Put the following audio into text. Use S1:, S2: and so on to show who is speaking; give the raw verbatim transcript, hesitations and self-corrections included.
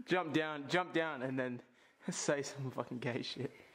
S1: jump down, jump down, and then say some fucking gay shit.